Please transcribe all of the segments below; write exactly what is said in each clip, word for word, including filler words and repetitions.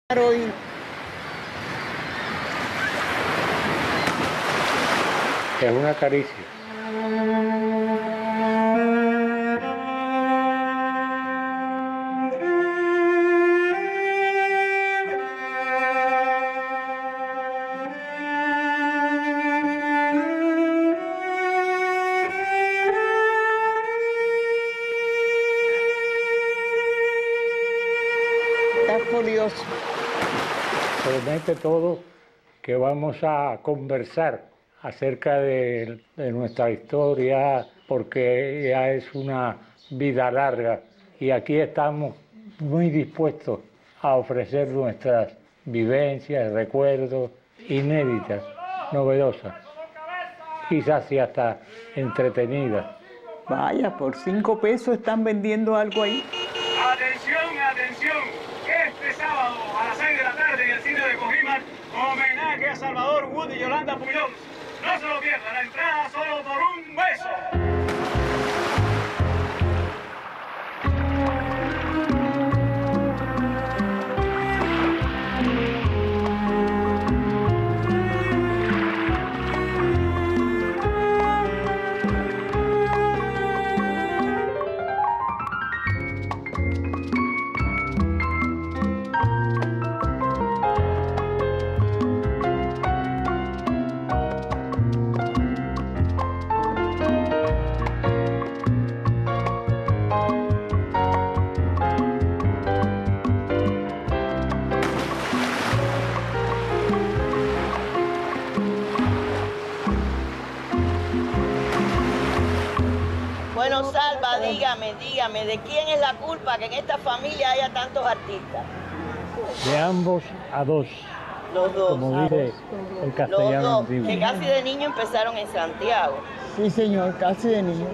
Hoy. Es una caricia. Está folioso. Promete todo que vamos a conversar acerca de, de nuestra historia, porque ya es una vida larga y aquí estamos muy dispuestos a ofrecer nuestras vivencias, recuerdos inéditas, novedosas, quizás y hasta entretenidas. Vaya, por cinco pesos están vendiendo algo ahí. Atención, atención, este sábado a las seis de la tarde en el cine de Cojímac, homenaje a Salvador Wood y Yolanda Puñón. No se lo pierdan, la entrada solo por un beso. Bueno, Salva, dígame, dígame, ¿de quién es la culpa que en esta familia haya tantos artistas? De ambos a dos, Los dos. como dice el castellano Los dos, antiguo. que casi de niño empezaron en Santiago. Sí, señor, casi de niño.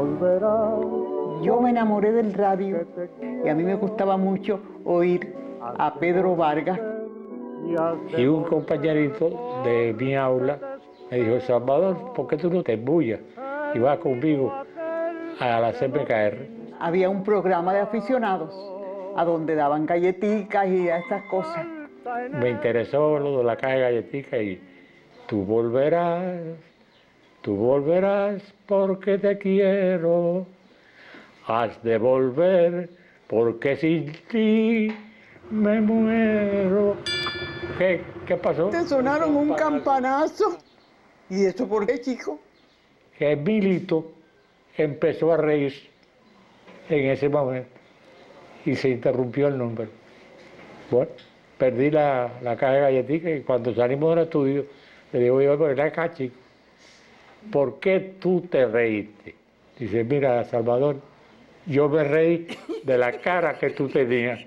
Yo me enamoré del radio y a mí me gustaba mucho oír a Pedro Vargas. Y un compañerito de mi aula me dijo: Salvador, ¿por qué tú no te embullas y vas conmigo a la C P K R? Había un programa de aficionados a donde daban galletitas y a estas cosas. Me interesó lo de la caja de galletitas y tú volverás, tú volverás porque te quiero, has de volver porque sin ti me muero. ¿Qué, qué pasó? Te sonaron un campanazo. ¿Y eso por qué, chico? Que Emilito empezó a reír en ese momento y se interrumpió el número. Bueno, perdí la, la caja de galletitas y cuando salimos del estudio le digo: yo, ven acá, chico, ¿por qué tú te reíste? Dice: mira, Salvador, yo me reí de la cara que tú tenías.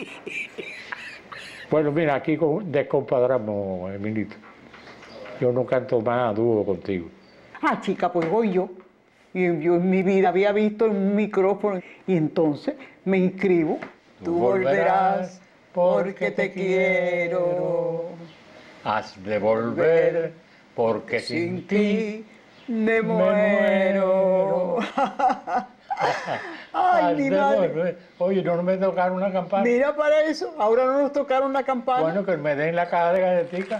Bueno, mira, aquí descompadramos, Emilito. Yo no canto más a dúo contigo. Ah, chica, pues voy yo. Y yo en mi vida había visto un micrófono. Y entonces me inscribo. Tú volverás porque te quiero. Has de volver porque sin ti me muero. Ay, mi madre. Oye, no me tocaron una campana. Mira para eso, ahora no nos tocaron la campana. Bueno, que me den la caja de galletitas.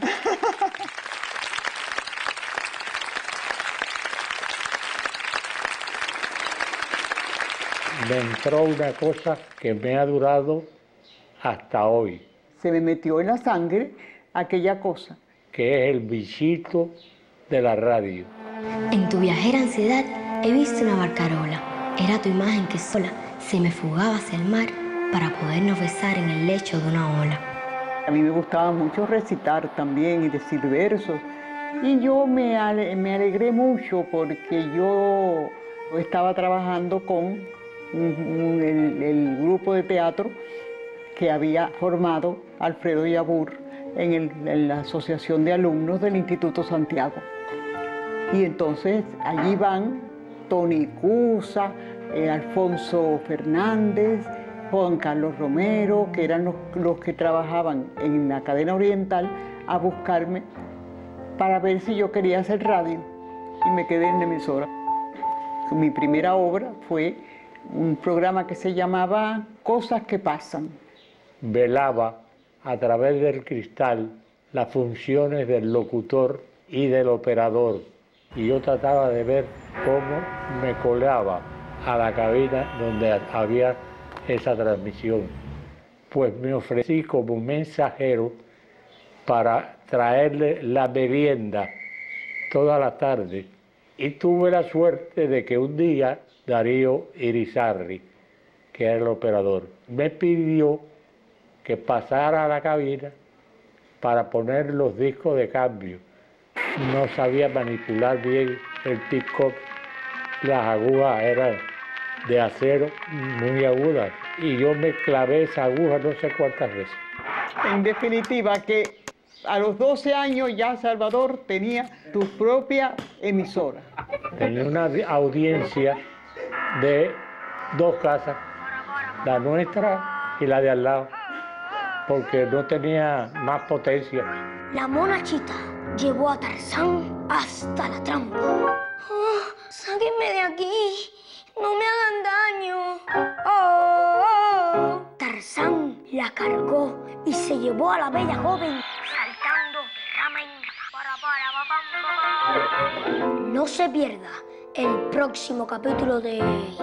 Me entró una cosa que me ha durado hasta hoy. Se me metió en la sangre aquella cosa. Que es el bichito de la radio. En tu viajera ansiedad he visto una barcarola. Era tu imagen que sola se me fugaba hacia el mar para podernos besar en el lecho de una ola. A mí me gustaba mucho recitar también y decir versos. Y yo me, ale me alegré mucho porque yo estaba trabajando con un, un, el, el grupo de teatro que había formado Alfredo Yabur en, el, en la Asociación de Alumnos del Instituto Santiago. Y entonces allí van Tony Cusa, eh, Alfonso Fernández, Juan Carlos Romero, que eran los, los que trabajaban en la cadena oriental, a buscarme para ver si yo quería hacer radio. Y me quedé en la emisora. Mi primera obra fue un programa que se llamaba Cosas que pasan. Velaba a través del cristal las funciones del locutor y del operador. Y yo trataba de ver cómo me colaba a la cabina donde había esa transmisión. Pues me ofrecí como mensajero para traerle la merienda toda la tarde. Y tuve la suerte de que un día Darío Irizarry, que era el operador, me pidió que pasara a la cabina para poner los discos de cambio. No sabía manipular bien el pick-up, las agujas eran de acero muy agudas y yo me clavé esa aguja no sé cuántas veces. En definitiva, que a los doce años ya Salvador tenía tu propia emisora. Tenía una audiencia de dos casas, la nuestra y la de al lado, porque no tenía más potencia. La monachita llevó a Tarzán hasta la trampa. Oh, ¡sáquenme de aquí! ¡No me hagan daño! Oh, oh. Tarzán la cargó y se llevó a la bella joven saltando rama en para, para, pa, pa. No se pierda el próximo capítulo de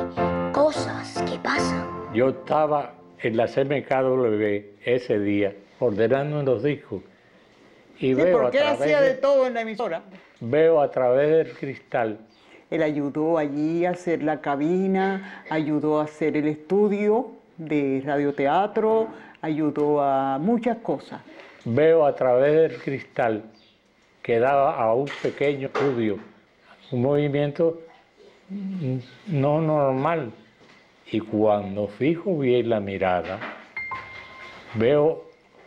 Cosas que Pasan. Yo estaba en la C M K W ese día ordenando los discos y Sí, veo porque a él través hacía de de, todo en la emisora. veo a través del cristal. Él ayudó allí a hacer la cabina, ayudó a hacer el estudio de radioteatro, ayudó a muchas cosas. Veo a través del cristal que daba a un pequeño estudio, un movimiento no normal. Y cuando fijo bien la mirada, veo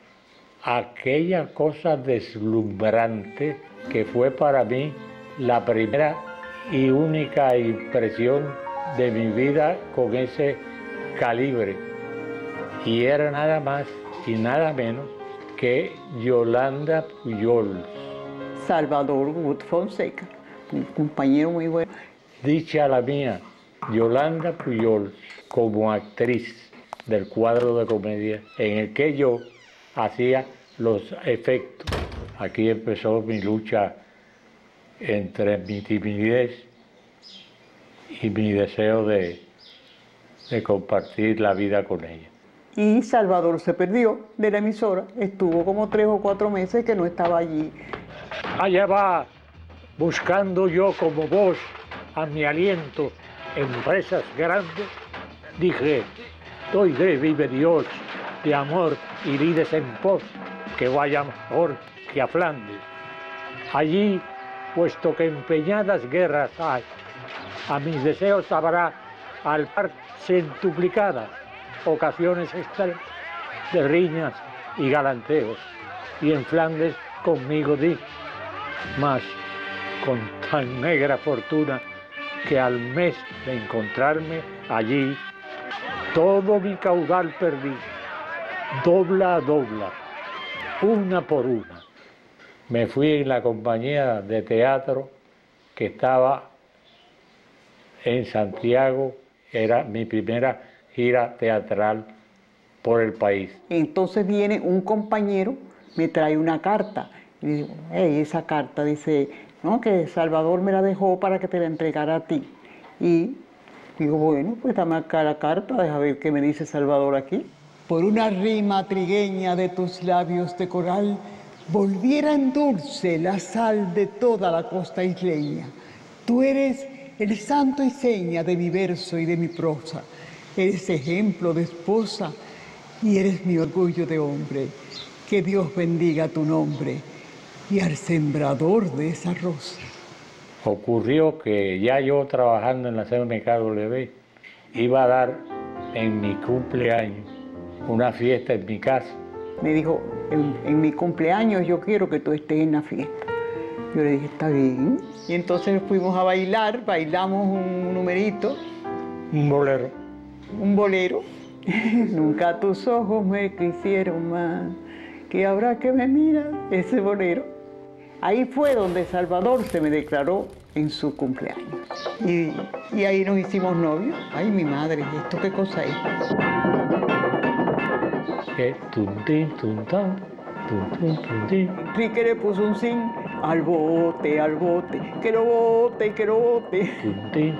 aquella cosa deslumbrante que fue para mí la primera y única impresión de mi vida con ese calibre. Y era nada más y nada menos que Yolanda Pujol. Salvador Wood Fonseca, un compañero muy bueno. Dicha la mía, Yolanda Pujol, como actriz del cuadro de comedia en el que yo hacía los efectos. Aquí empezó mi lucha entre mi timidez y mi deseo de, de compartir la vida con ella. Y Salvador se perdió de la emisora, estuvo como tres o cuatro meses que no estaba allí. Allá va, buscando yo como vos a mi aliento empresas grandes, dije, doy de vive Dios, de amor y lides en pos, que vaya mejor que a Flandes. Allí, puesto que empeñadas guerras hay, a mis deseos habrá al par centuplicadas ocasiones extremas de riñas y galanteos, y en Flandes conmigo di, mas con tan negra fortuna que al mes de encontrarme allí, todo mi caudal perdí, dobla a dobla, una por una. Me fui en la compañía de teatro que estaba en Santiago, era mi primera gira teatral por el país. Entonces viene un compañero, me trae una carta, y digo, hey, esa carta dice, no, que Salvador me la dejó para que te la entregara a ti. Y digo, bueno, pues dame acá la carta, deja ver qué me dice Salvador aquí. Por una rima trigueña de tus labios de coral, volviera en dulce la sal de toda la costa isleña. Tú eres el santo y seña de mi verso y de mi prosa. Eres ejemplo de esposa y eres mi orgullo de hombre. Que Dios bendiga tu nombre y al sembrador de esa rosa. Ocurrió que ya yo trabajando en la C M K W iba a dar en mi cumpleaños una fiesta en mi casa. Me dijo, en, en mi cumpleaños yo quiero que tú estés en la fiesta. Yo le dije, está bien. Y entonces fuimos a bailar, bailamos un numerito. Un bolero. Un bolero. Nunca tus ojos me quisieron más, que ahora que me miras, ese bolero. Ahí fue donde Salvador se me declaró en su cumpleaños. Y, y ahí nos hicimos novios. Ay, mi madre, ¿esto qué cosa es? que tuntín, tuntán, tuntún, tuntín. Enrique le puso un zinc al bote, al bote, que lo bote, que lo bote. Tuntín,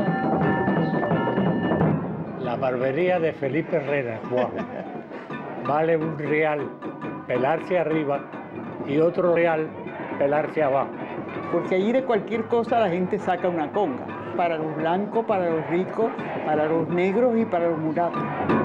tuntán. La barbería de Felipe Herrera, wow. Vale un real pelarse arriba y otro real pelarse abajo. Porque allí de cualquier cosa la gente saca una conga. Para los blancos, para los ricos, para los negros y para los mulatos.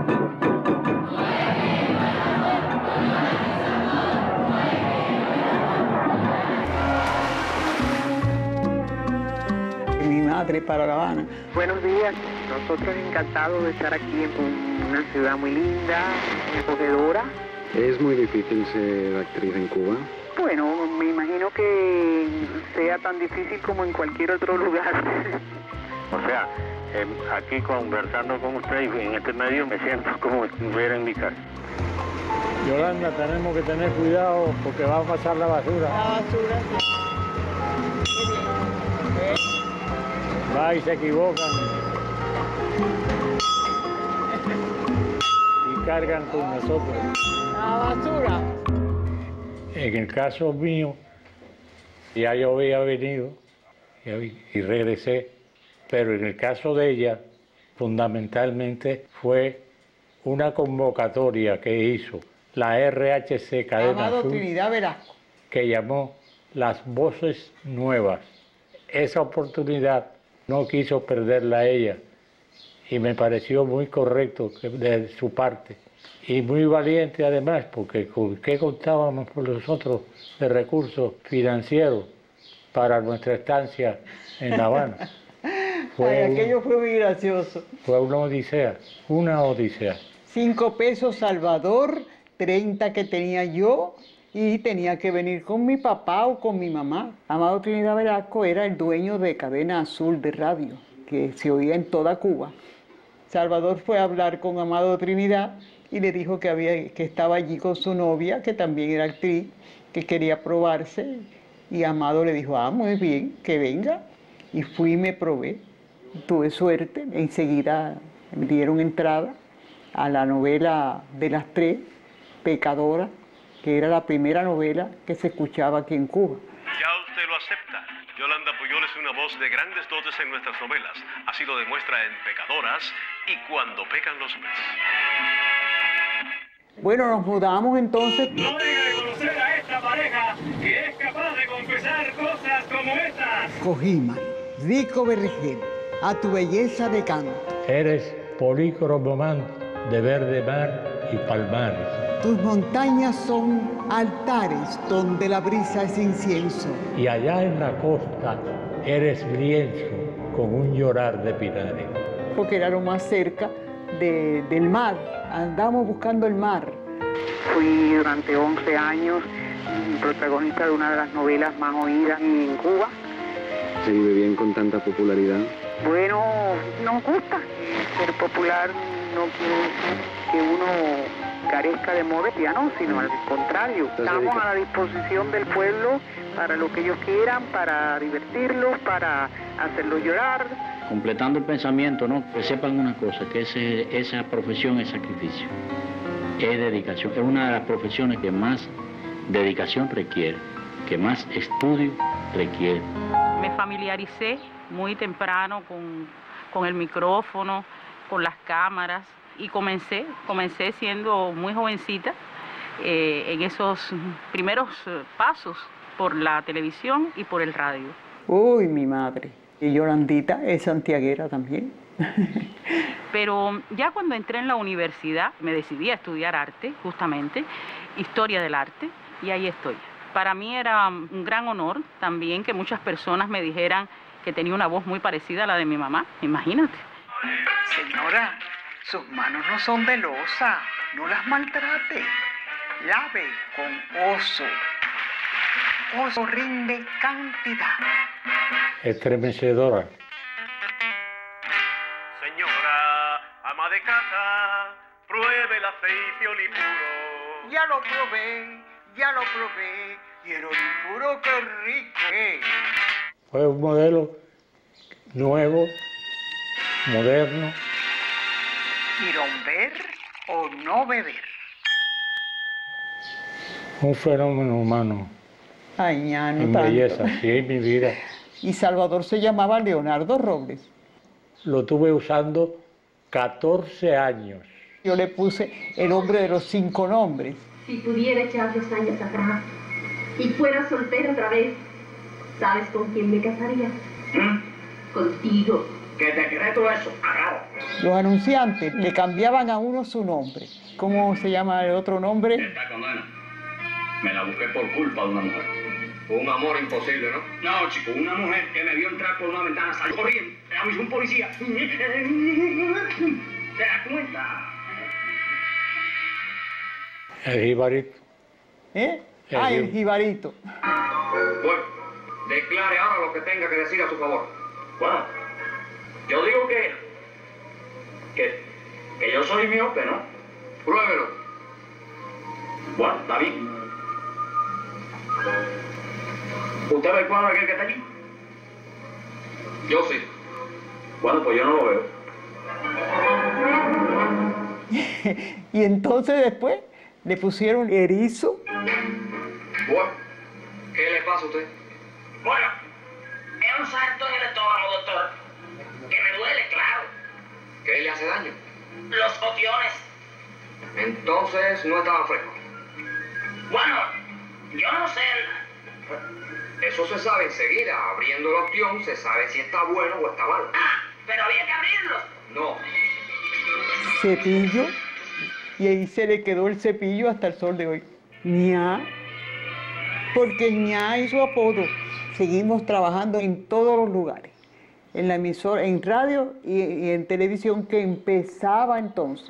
Mi madre para La Habana. Buenos días, nosotros encantados de estar aquí en una ciudad muy linda, acogedora. ¿Es muy difícil ser actriz en Cuba? Bueno, me imagino que sea tan difícil como en cualquier otro lugar. O sea, eh, aquí conversando con usted y en este medio me siento como si estuviera en mi casa. Yolanda, tenemos que tener cuidado porque va a pasar la basura. La basura, sí. Qué bien. ¿Eh? Va y se equivocan. Y cargan con nosotros. La basura. En el caso mío, ya yo había venido y regresé, pero en el caso de ella, fundamentalmente fue una convocatoria que hizo la R H C Cadena Amado Azul, Trinidad Velasco, que llamó Las Voces Nuevas. Esa oportunidad no quiso perderla ella y me pareció muy correcto de su parte. Y muy valiente además, porque ¿con qué contábamos por nosotros de recursos financieros para nuestra estancia en La Habana? Fue Ay, aquello un, fue muy gracioso. Fue una odisea, una odisea. Cinco pesos Salvador, treinta que tenía yo y tenía que venir con mi papá o con mi mamá. Amado Trinidad Velasco era el dueño de Cadena Azul de radio, que se oía en toda Cuba. Salvador fue a hablar con Amado Trinidad y le dijo que, había, que estaba allí con su novia, que también era actriz, que quería probarse. Y Amado le dijo, ah, muy bien, que venga. Y fui y me probé. Tuve suerte, enseguida me dieron entrada a la novela de las tres, Pecadora, que era la primera novela que se escuchaba aquí en Cuba. Ya usted lo acepta. Yolanda Puyol es una voz de grandes dotes en nuestras novelas. Así lo demuestra en Pecadoras y Cuando pecan los hombres. Bueno, nos mudamos entonces. No deja de conocer a esta pareja que es capaz de confesar cosas como estas. Cogima, rico vergel, a tu belleza de canto. Eres polícromo manto de verde mar y palmares. Tus montañas son altares donde la brisa es incienso. Y allá en la costa eres lienzo con un llorar de pinares. Porque era lo más cerca de, del mar. Andamos buscando el mar. Fui durante once años protagonista de una de las novelas más oídas en Cuba. ¿Se vive bien con tanta popularidad? Bueno, nos gusta. Ser popular no quiere decir que uno carezca de modestia, no, sino al contrario. Estamos a la disposición del pueblo para lo que ellos quieran, para divertirlos, para hacerlos llorar. Completando el pensamiento, ¿no? Que sepan una cosa, que ese, esa profesión es sacrificio, es dedicación, es una de las profesiones que más dedicación requiere, que más estudio requiere. Me familiaricé muy temprano con, con el micrófono, con las cámaras y comencé, comencé siendo muy jovencita eh, en esos primeros pasos por la televisión y por el radio. Uy, mi madre. Y Yolandita es santiaguera también. Pero ya cuando entré en la universidad me decidí a estudiar arte, justamente, historia del arte, y ahí estoy. Para mí era un gran honor también que muchas personas me dijeran que tenía una voz muy parecida a la de mi mamá, imagínate. Señora, sus manos no son de losa, no las maltrate. Lave con oso. Oso rinde cantidad. Estremecedora. Señora, ama de casa, pruebe el aceite olipuro. Ya lo probé, ya lo probé, y el olipuro qué rico es. Fue un modelo nuevo, moderno. ¿Quieron ver o no beber? Un fenómeno humano. Ay, ña, no en tanto. belleza, sí, en mi vida. Y Salvador se llamaba Leonardo Robles. Lo tuve usando catorce años. Yo le puse el hombre de los cinco nombres. Si pudiera echar dos años atrás y fuera soltera otra vez, ¿sabes con quién me casaría? ¿Mm? Contigo. ¿Qué te crees tú eso? Agarro. Los anunciantes le cambiaban a uno su nombre. ¿Cómo se llama el otro nombre? Esta condena me la busqué por culpa de una mujer. Un amor imposible, ¿no? No, chico, una mujer que me vio entrar por una ventana, salió corriendo, me avisó un policía. ¿Te das cuenta? El jibarito. ¿Eh? El ah, el jib- jibarito. Bueno, declare ahora lo que tenga que decir a su favor. Bueno, yo digo que... que... que yo soy miope, ¿no? Pruébelo. Bueno, está bien. ¿Usted ve el cuadro aquel que está allí? Yo sí. Bueno, pues yo no lo veo. Y entonces después le pusieron erizo. Bueno, ¿qué le pasa a usted? Bueno, es un salto en el estómago, doctor. Que me duele, claro. ¿Qué le hace daño? Los otiones. Entonces no estaba fresco. Bueno, yo no sé. Eso se sabe enseguida. Abriendo el ostión se sabe si está bueno o está malo. Ah, pero había que abrirlo. No. Cepillo. Y ahí se le quedó el cepillo hasta el sol de hoy. ña. Porque ña es su apodo. Seguimos trabajando en todos los lugares. En la emisora, en radio y, y en televisión, que empezaba entonces.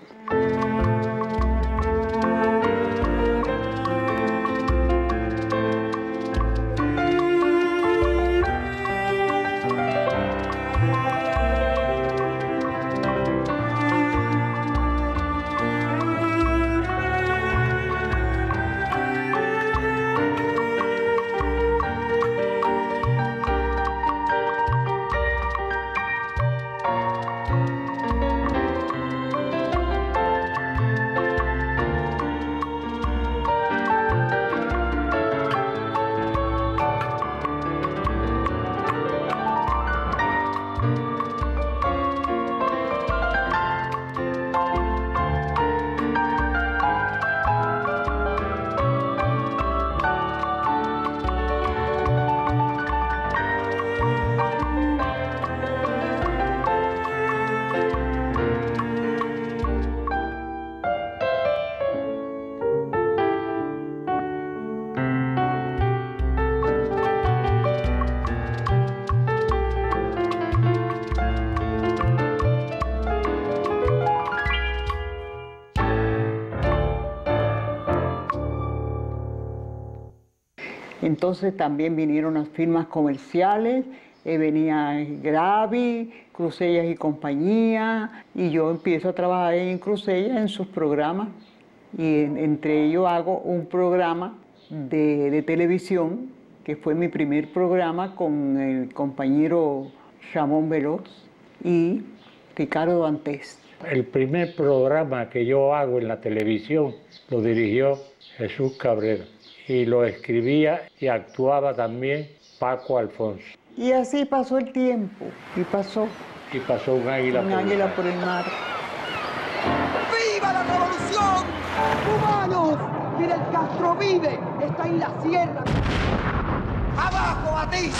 Entonces también vinieron las firmas comerciales, eh, venía Gravi, Cruzellas y compañía, y yo empiezo a trabajar en Cruzellas en sus programas, y en, entre ellos hago un programa de, de televisión, que fue mi primer programa con el compañero Ramón Veloz y Ricardo Antés. El primer programa que yo hago en la televisión lo dirigió Jesús Cabrera y lo escribía y actuaba también Paco Alfonso. Y así pasó el tiempo, y pasó. Y pasó un águila, un por, águila el por el mar. ¡Viva la revolución! ¡Cubanos! ¡Fidel Castro vive! ¡Está en la sierra! ¡Abajo, Batista!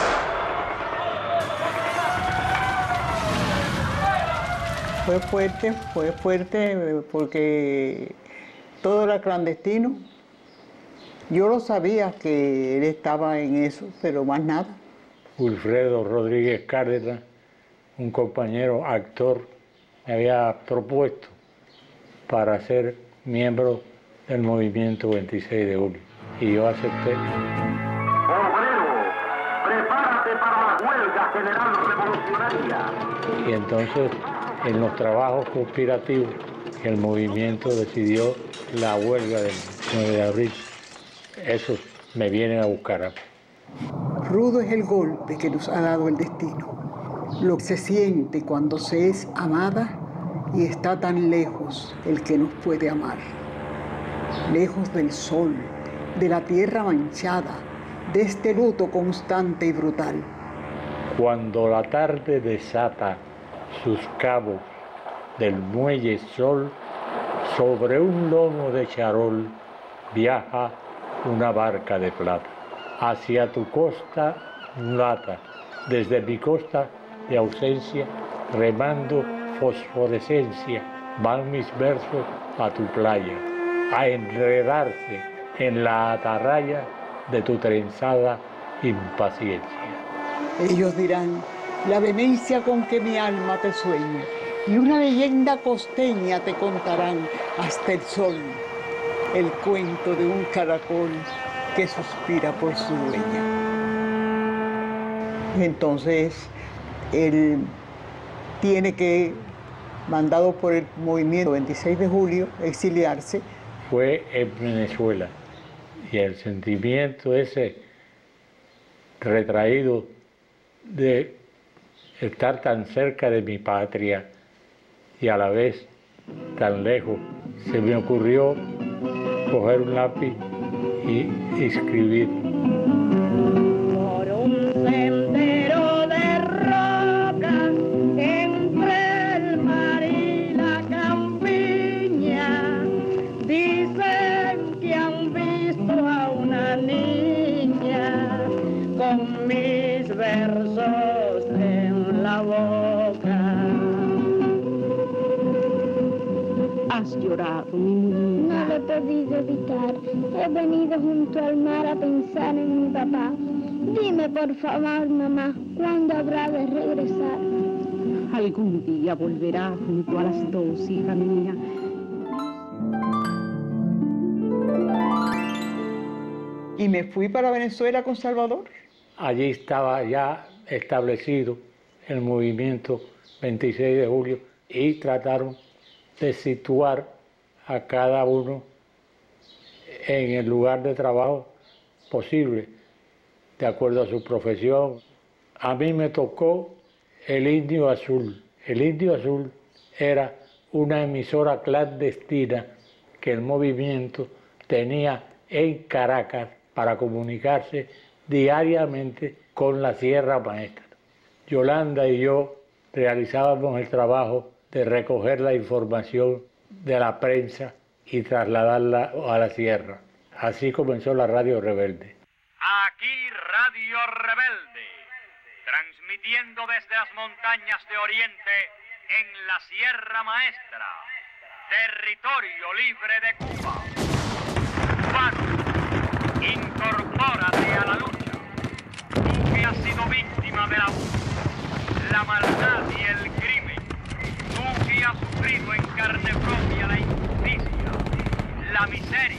Fue fuerte, fue fuerte porque todo era clandestino. Yo lo sabía que él estaba en eso, pero más nada. Wilfredo Rodríguez Cárdenas, un compañero actor, me había propuesto para ser miembro del movimiento veintiséis de julio y yo acepté. Obrero, prepárate para la huelga general revolucionaria. Y entonces, en los trabajos conspirativos, el movimiento decidió la huelga del nueve de abril. Esos me vienen a buscar a mí. Rudo es el golpe que nos ha dado el destino. Lo que se siente cuando se es amada y está tan lejos el que nos puede amar. Lejos del sol, de la tierra manchada, de este luto constante y brutal. Cuando la tarde desata sus cabos del muelle sol, sobre un lomo de charol viaja una barca de plata. Hacia tu costa mulata, desde mi costa de ausencia, remando fosforescencia, van mis versos a tu playa, a enredarse en la atarraya de tu trenzada impaciencia. Ellos dirán, la vehemencia con que mi alma te sueña, y una leyenda costeña te contarán hasta el sol, el cuento de un caracol que suspira por su dueña. Entonces, él tiene que, mandado por el movimiento veintiséis de julio, exiliarse. Fue en Venezuela, y el sentimiento ese retraído de estar tan cerca de mi patria y a la vez tan lejos, se me ocurrió coger un lápiz y escribir. Por un sendero de rocas entre el mar y la campiña, dicen que han visto a una niña con mis versos en la boca. Has llorado, mi muñeca. No lo he podido evitar. He venido junto al mar a pensar en mi papá. Dime, por favor, mamá, ¿cuándo habrá de regresar? Algún día volverá junto a las dos, hija mía. Y me fui para Venezuela con Salvador. Allí estaba ya establecido el movimiento veintiséis de julio y trataron de situar a cada uno en el lugar de trabajo posible, de acuerdo a su profesión. A mí me tocó el Indio Azul. El Indio Azul era una emisora clandestina que el movimiento tenía en Caracas para comunicarse diariamente con la Sierra Maestra. Yolanda y yo realizábamos el trabajo de recoger la información de la prensa y trasladarla a la sierra. Así comenzó la Radio Rebelde. Aquí Radio Rebelde, transmitiendo desde las montañas de Oriente en la Sierra Maestra, territorio libre de Cuba. Cubano, incorpórate a la lucha. Tú que has sido víctima del abuso, la maldad y el crimen. Tú que has sufrido en carne propia la injusticia, la miseria,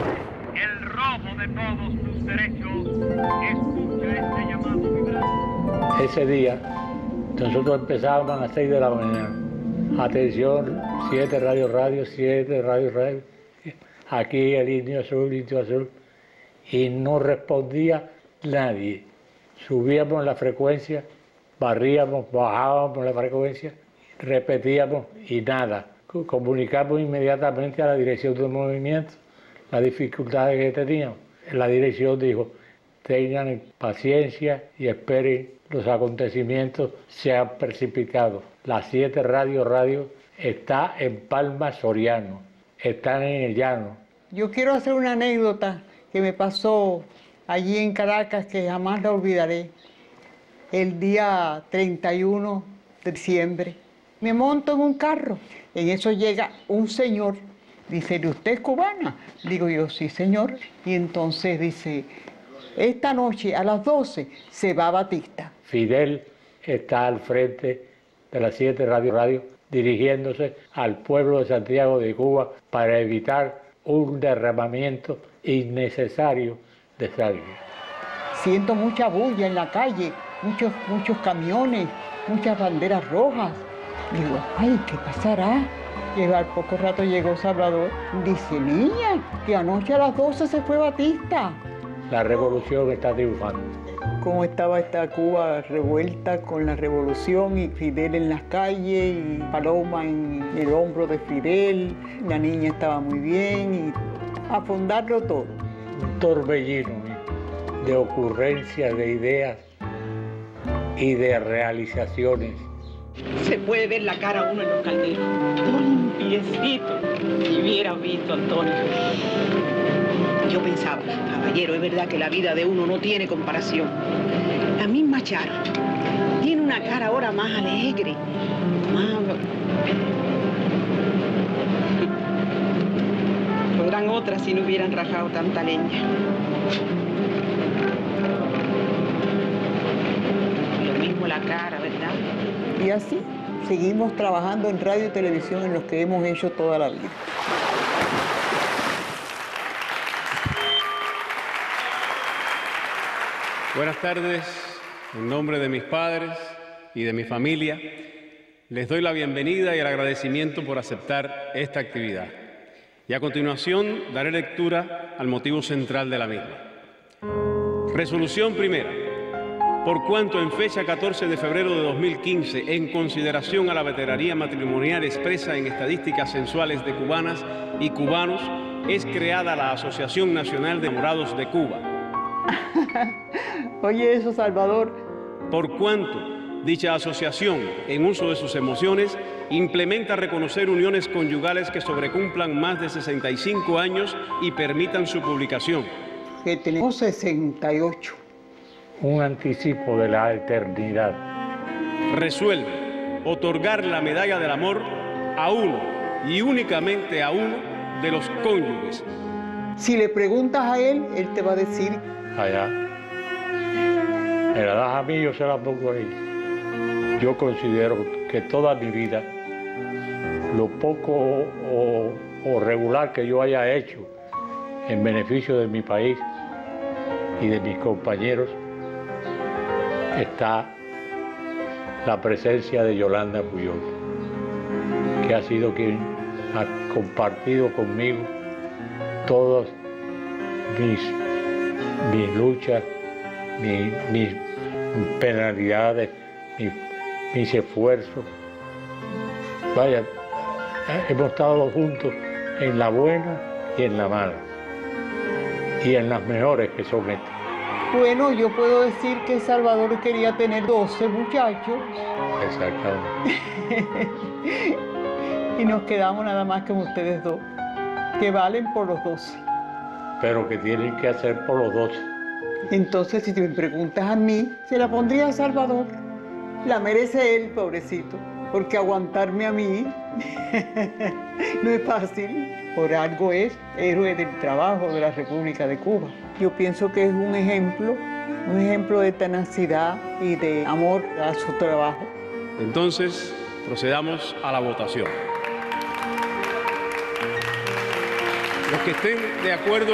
el robo de todos tus derechos, escucha este llamado vibrante. Ese día, nosotros empezábamos a las seis de la mañana. Atención, siete Radio Radio, siete Radio Radio. Aquí el Indio Azul, Indio Azul. Y no respondía nadie. Subíamos la frecuencia, barríamos, bajábamos la frecuencia, repetíamos y nada. Comunicamos inmediatamente a la dirección del movimiento las dificultades que teníamos. La dirección dijo, tengan paciencia y esperen los acontecimientos se han precipitado. Las siete Radio Radio está en Palma Soriano, están en el llano. Yo quiero hacer una anécdota que me pasó allí en Caracas que jamás la olvidaré. El día treinta y uno de diciembre me monto en un carro. En eso llega un señor, dice, ¿usted es cubana? Digo yo, sí, señor. Y entonces dice, esta noche a las doce se va a Batista. Fidel está al frente de las siete Radio Radio dirigiéndose al pueblo de Santiago de Cuba para evitar un derramamiento innecesario de sangre. Siento mucha bulla en la calle, muchos, muchos camiones, muchas banderas rojas. Digo, ay, ¿qué pasará? Y al poco rato llegó Salvador. Dice, niña, que anoche a las doce se fue Batista. La revolución está triunfando. Cómo estaba esta Cuba revuelta con la revolución y Fidel en las calles y Paloma en el hombro de Fidel. La niña estaba muy bien y a fundarlo todo. torbellino de ocurrencias, de ideas y de realizaciones. Se puede ver la cara a uno en los calderos, todo limpiecito. Si hubiera visto, Antonio. Yo pensaba, caballero, es verdad que la vida de uno no tiene comparación. La misma Chara tiene una cara ahora más alegre, más... Podrán otras si no hubieran rajado tanta leña. Lo mismo la cara, ¿verdad? Y así seguimos trabajando en radio y televisión en lo que hemos hecho toda la vida. Buenas tardes, en nombre de mis padres y de mi familia, les doy la bienvenida y el agradecimiento por aceptar esta actividad. Y a continuación daré lectura al motivo central de la misma. Resolución primera. Por cuanto en fecha catorce de febrero de dos mil quince, en consideración a la veteranía matrimonial expresa en estadísticas sensuales de cubanas y cubanos, es creada la Asociación Nacional de Enamorados de Cuba. Oye eso, Salvador. Por cuanto dicha asociación, en uso de sus emociones, implementa reconocer uniones conyugales que sobrecumplan más de sesenta y cinco años y permitan su publicación. Que tenemos sesenta y ocho. Un anticipo de la eternidad. Resuelve otorgar la medalla del amor a uno y únicamente a uno de los cónyuges. Si le preguntas a él, él te va a decir... Allá. Me la das a mí, yo se la pongo a él. Yo considero que toda mi vida, lo poco o, o regular que yo haya hecho en beneficio de mi país y de mis compañeros, está la presencia de Yolanda Pujol, que ha sido quien ha compartido conmigo todas mis, mis luchas, mis, mis penalidades, mis, mis esfuerzos. Vaya, hemos estado juntos en la buena y en la mala, y en las mejores que son estas. Bueno, yo puedo decir que Salvador quería tener doce muchachos. Exactamente. Y nos quedamos nada más con ustedes dos, que valen por los doce. Pero que tienen que hacer por los doce. Entonces, si me preguntas a mí, se la pondría a Salvador. La merece él, pobrecito, porque aguantarme a mí no es fácil. Por algo es héroe del trabajo de la República de Cuba. Yo pienso que es un ejemplo, un ejemplo de tenacidad y de amor a su trabajo. Entonces, procedamos a la votación. Los que estén de acuerdo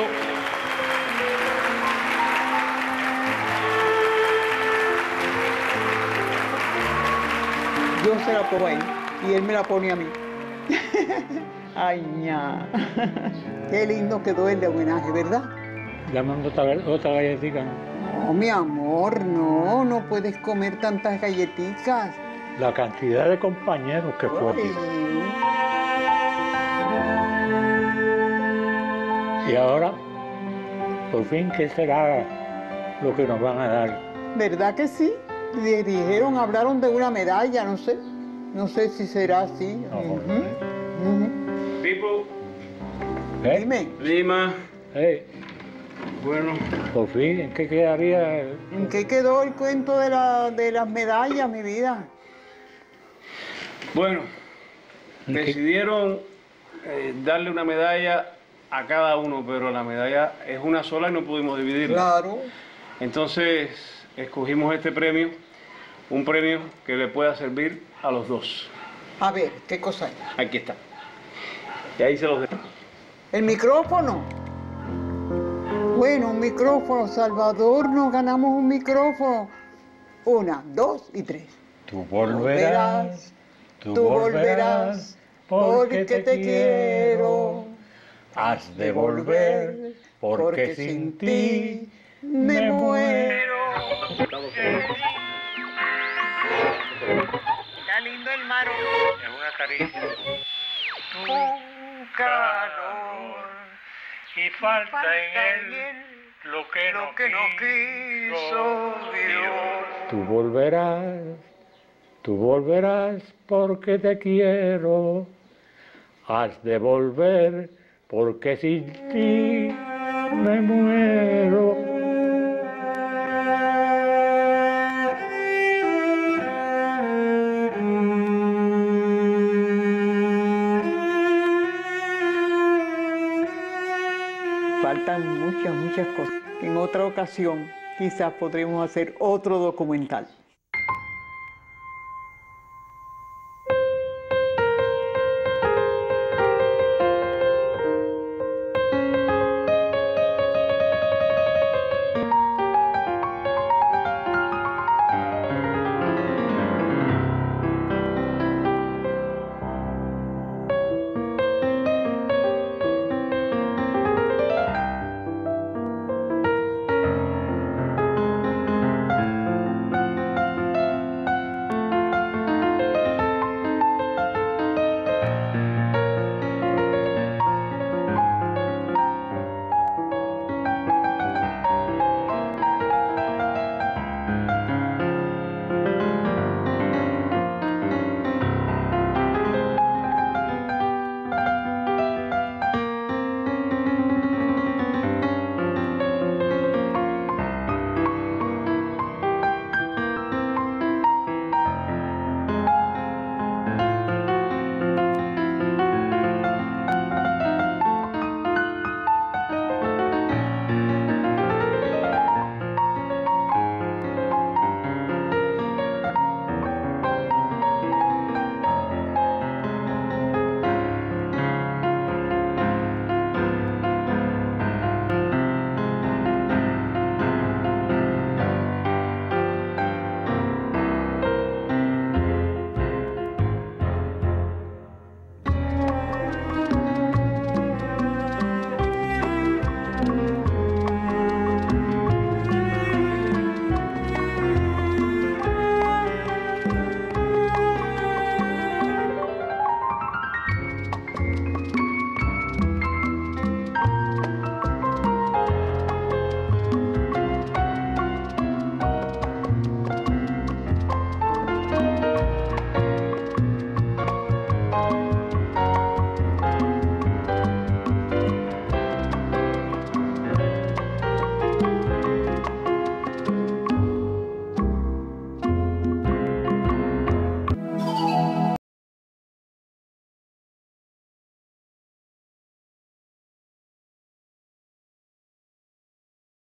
yo se la pongo a él y él me la pone a mí. Ay, ña. Qué lindo quedó el de homenaje, ¿verdad? Llamando otra, otra galletita. No, mi amor, no, no puedes comer tantas galletitas. La cantidad de compañeros que fue. Y ahora, por fin, ¿qué será lo que nos van a dar? ¿Verdad que sí? Le dijeron, hablaron de una medalla, no sé. No sé si será así. No, uh-huh. uh-huh. Pipo. ¿Eh? Dime. Lima. ¿Eh? Bueno. Por fin, ¿en qué quedaría? ¿En qué quedó el cuento de, la, de las medallas, mi vida? Bueno, decidieron eh, darle una medalla a cada uno, pero la medalla es una sola y no pudimos dividirla. Claro. Entonces, escogimos este premio, un premio que le pueda servir a los dos. A ver, ¿qué cosa es? Aquí está. Y ahí se los dejo. ¿El micrófono? Bueno, un micrófono, Salvador, nos ganamos un micrófono. Una, dos y tres. Tú volverás, tú, tú volverás, porque, porque te quiero. Has de volver, porque, porque sin ti me muero. Está lindo el mar. Es una caricia. Tu calor y falta, falta en él lo que, lo que no quiso Dios. Tú volverás, tú volverás porque te quiero. Has de volver porque sin ti me muero. Faltan muchas, muchas cosas. En otra ocasión quizás podremos hacer otro documental.